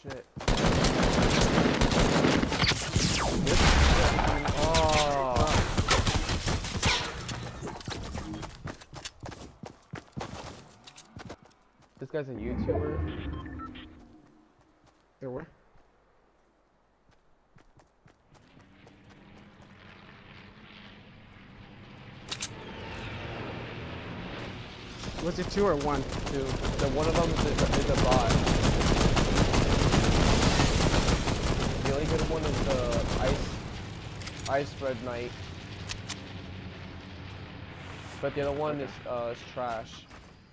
shit. Oh. This guy's a YouTuber. There were. Was it 2 or 1? 2. The one of them is a bot. The only good one is the Ice Red Knight. But the other one is trash.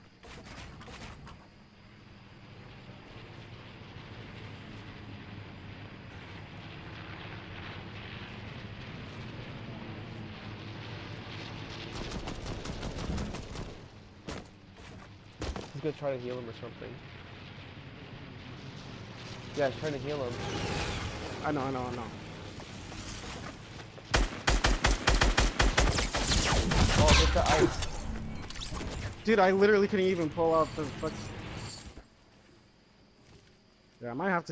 He's gonna try to heal him or something. Yeah, he's trying to heal him. I know. Oh, get the ice. Dude, I literally couldn't even pull out the fuck. Yeah, I might have to.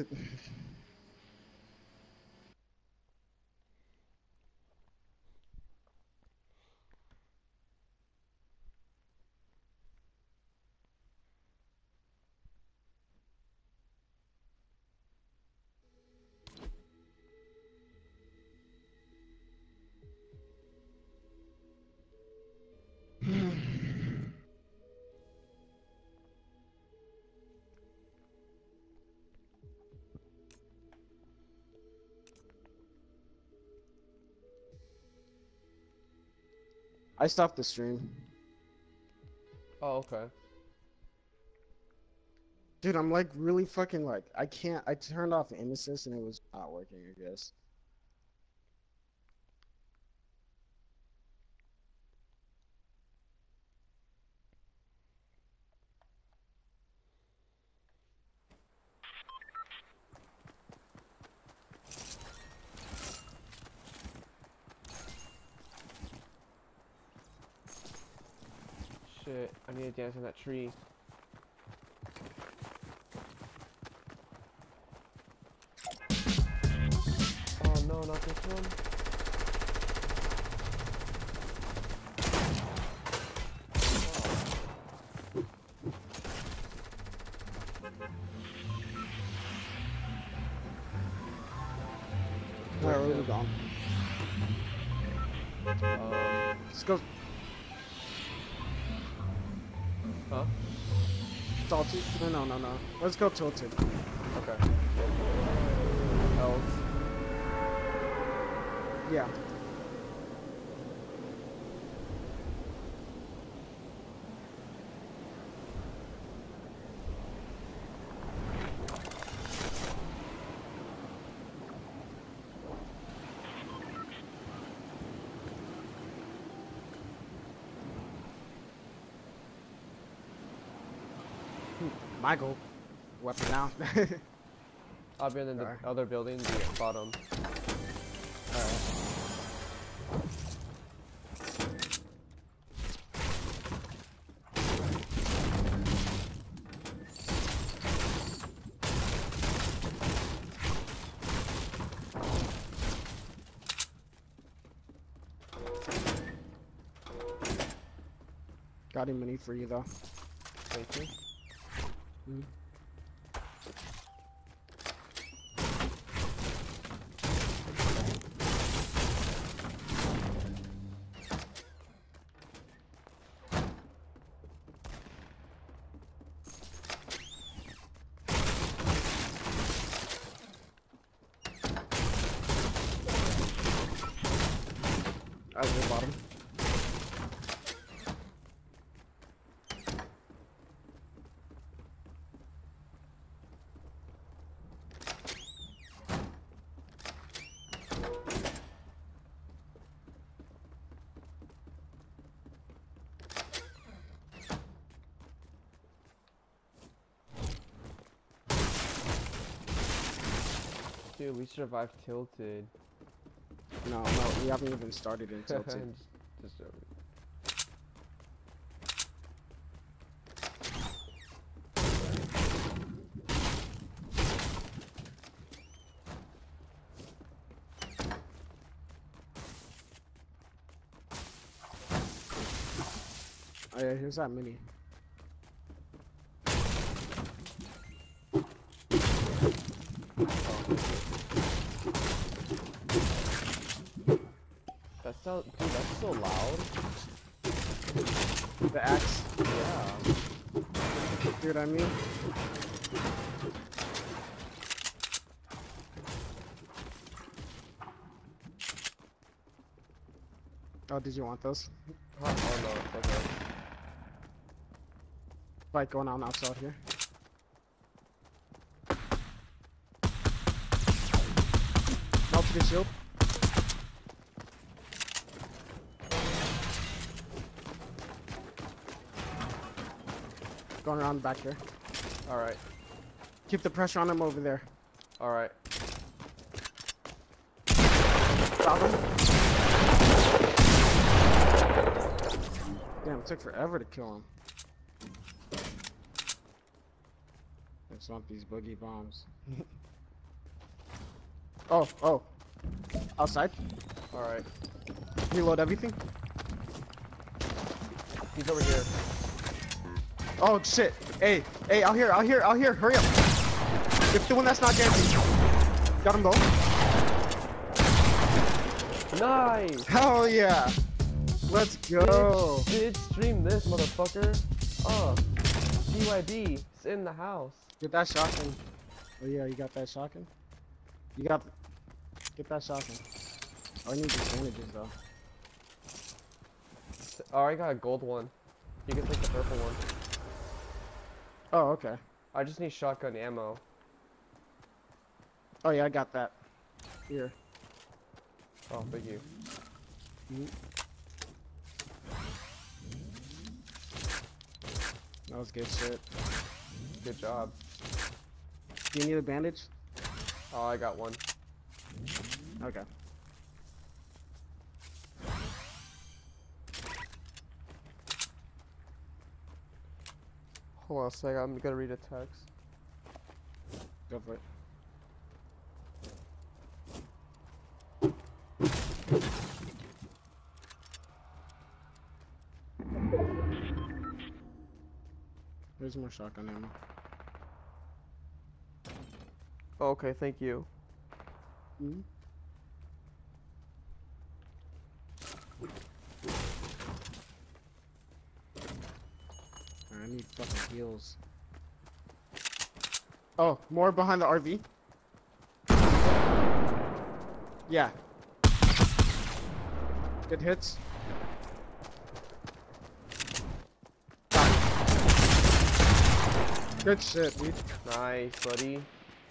I stopped the stream. Oh, okay. Dude, I'm like really fucking like I can't. I turned off aim assist and it was not working, I guess. Shit, I need to dance in that tree. Oh no, not this one. Where are we gone? Let's go. Huh? Salty? No. Let's go tilted. Okay. Else. Yeah. My goal. Weapon now. I'll be in the other building, the bottom. Alright. Got him mini for you though. Thank you. Mm. At the bottom. Dude, we survived tilted. No, we haven't even started in tilted. just Oh yeah, here's that mini. That sounds, dude, that's so loud. The axe. Yeah. Dude, I mean. Oh, did you want those? Huh? Oh no, it's okay. Fight going on outside here. Melted his shield. Going around back here. Alright. Keep the pressure on him over there. Alright. Got him. Damn, it took forever to kill him. I just want these boogie bombs. Oh. Outside. Alright. Reload everything. He's over here. Oh shit. Hey, out here. Hurry up. Get the one that's not dancing. Got them both. Nice! Hell yeah. Let's go. Did stream this, motherfucker. BYB. It's in the house. Get that shotgun. Oh yeah, you got that shotgun? Get that shotgun. Oh, I need these bandages though. Oh, I got a gold one. You can take the purple one. Oh, okay. I just need shotgun ammo. Oh yeah, I got that. Here. Oh, thank you. That was good shit. Good job. Do you need a bandage? Oh, I got one. Okay. Hold on a sec, I'm gonna read a text. Go for it. There's more shotgun ammo. Oh, okay, thank you. Mm-hmm. I need fucking heals. Oh, more behind the RV. Yeah. Good hits. Good shit, dude. Nice, buddy.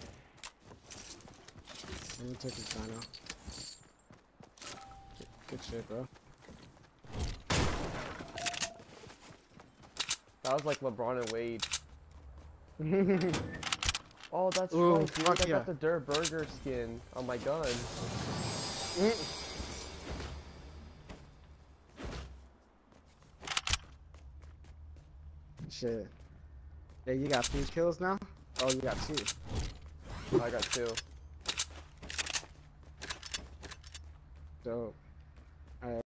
Let me take his dino. Good shit, bro. That was like LeBron and Wade. Oh, that's Ooh, right, dude. fuck I yeah. got the Dirt Burger skin on my gun. Shit. Hey, you got 3 kills now? Oh, you got 2. I got 2. Dope.